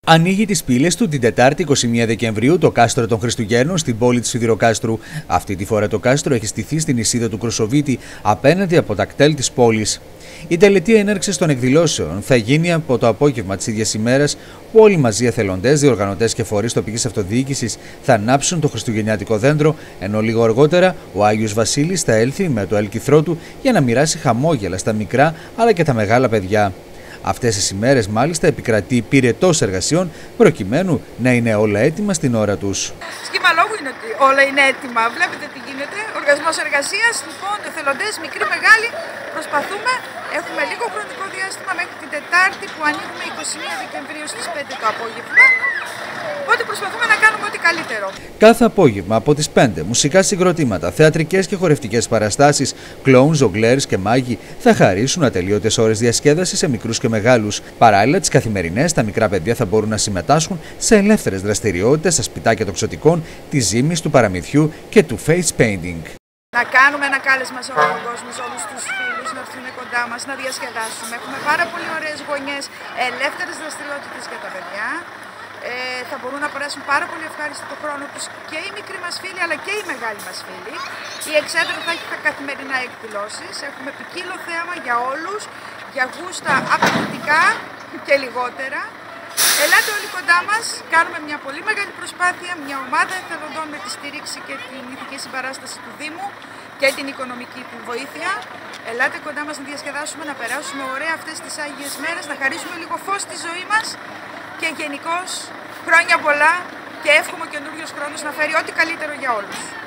Ανοίγει τις πύλες του την Τετάρτη 21 Δεκεμβρίου το κάστρο των Χριστουγέννων στην πόλη της Σιδηροκάστρου. Αυτή τη φορά το κάστρο έχει στηθεί στην νησίδα του Κροσοβίτη απέναντι από τα κτέλ της πόλης. Η τελετή έναρξης των εκδηλώσεων θα γίνει από το απόγευμα της ίδιας ημέρας, που όλοι μαζί εθελοντές, διοργανωτές και φορείς τοπικής αυτοδιοίκησης θα ανάψουν το χριστουγεννιάτικο δέντρο, ενώ λίγο αργότερα ο Άγιος Βασίλης θα έλθει με το έλκυθρό του για να μοιράσει χαμόγελα στα μικρά αλλά και τα μεγάλα παιδιά. Αυτές τις ημέρες μάλιστα επικρατεί πυρετός εργασιών προκειμένου να είναι όλα έτοιμα στην ώρα τους. Σχήμα λόγου είναι ότι όλα είναι έτοιμα. Βλέπετε τι γίνεται. Οργασμός εργασίας, λοιπόν, εθελοντές, μικροί, μεγάλοι, προσπαθούμε. Έχουμε λίγο χρονικό διάστημα μέχρι την Τετάρτη που ανοίγουμε 21 Δεκεμβρίου στις 5 το απόγευμα. Οπότε προσπαθούμε να κάνουμε ό,τι καλύτερο. Κάθε απόγευμα από τις 5 μουσικά συγκροτήματα, θεατρικές και χορευτικές παραστάσεις, κλόουν, ζογκλέρς και μάγοι θα χαρίσουν ατελείωτες ώρες διασκέδασης σε μικρούς και μεγάλους. Παράλληλα, τις καθημερινές, τα μικρά παιδιά θα μπορούν να συμμετάσχουν σε ελεύθερες δραστηριότητες στα σπιτάκια των ξωτικών, της ζύμης, του παραμυθιού και του face painting. Να κάνουμε ένα κάλεσμα σε όλο τον κόσμο, σε όλους τους φίλους να έρθουν κοντά μας, να διασκεδάσουμε. Έχουμε πάρα πολύ ωραίες γωνιές, ελεύθερες δραστηριότητες για τα παιδιά. Θα μπορούν να περάσουν πάρα πολύ ευχάριστο το χρόνο τους και οι μικροί μας φίλοι αλλά και οι μεγάλοι μας φίλοι. Η Εξέδρα θα έχει καθημερινά εκδηλώσεις. Έχουμε ποικίλο θέαμα για όλους, για γούστα απαιτητικά και λιγότερα. Ελάτε όλοι κοντά μας, κάνουμε μια πολύ μεγάλη προσπάθεια, μια ομάδα εθελοντών με τη στήριξη και την ηθική συμπαράσταση του Δήμου και την οικονομική του βοήθεια. Ελάτε κοντά μας να διασκεδάσουμε, να περάσουμε ωραία αυτές τις Άγιες μέρες, να χαρίσουμε λίγο φως στη ζωή μας και γενικώς χρόνια πολλά και εύχομαι ο καινούριος χρόνος να φέρει ό,τι καλύτερο για όλους.